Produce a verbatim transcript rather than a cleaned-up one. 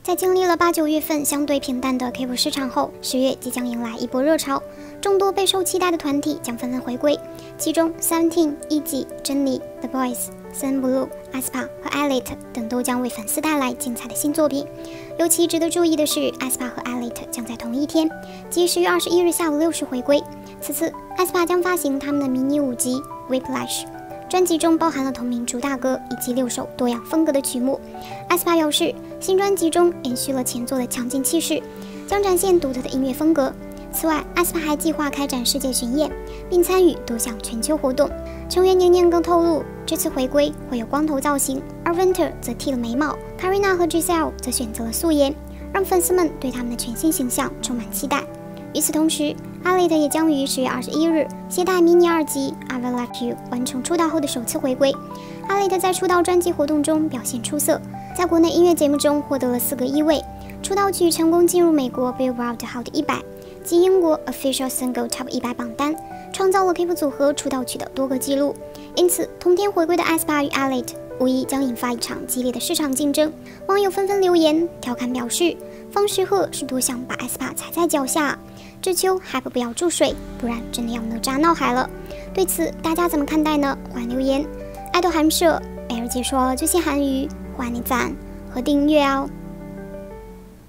在经历了八九月份相对平淡的 K 十 市场后，十月即将迎来一波热潮，众多备受期待的团体将纷纷回归，其中 Seventeen、E.G、真理、The Boys、Sunblue、aespa 和 Elite 等都将为粉丝带来精彩的新作品。尤其值得注意的是 aespa 和 Elite 将在同一天，即十月二十一日下午六时回归。此次 aespa 将发行他们的迷你五辑 Whiplash。专辑中包含了同名主打歌以及六首多样风格的曲目。aespa 表示，新专辑中延续了前作的强劲气势，将展现独特的音乐风格。此外 aespa 还计划开展世界巡演，并参与多项全球活动。成员年年更透露，这次回归会有光头造型，而 Winter 则剃了眉毛 ，Karina 和 Giselle 则选择了素颜，让粉丝们对他们的全新形象充满期待。与此同时 ，Elite 也将于十月二十一日携带迷你二辑 I Will Let You 完成出道后的首次回归。Elite 在出道专辑活动中表现出色，在国内音乐节目中获得了四个一位，出道曲成功进入美国 Billboard Hot 一百及英国 Official Single Top 一百榜单，创造了 K-pop 组合出道曲的多个纪录。因此，同天回归的 aespa 与 Elite 无疑将引发一场激烈的市场竞争。网友纷纷留言调侃表示，方时赫是多想把 aespa 踩在脚下，这秋还不不要注水，不然真的要哪吒闹海了。对此大家怎么看待呢？欢迎留言。爱豆韩舍 L 解说这些韩语，欢迎你赞和订阅哦。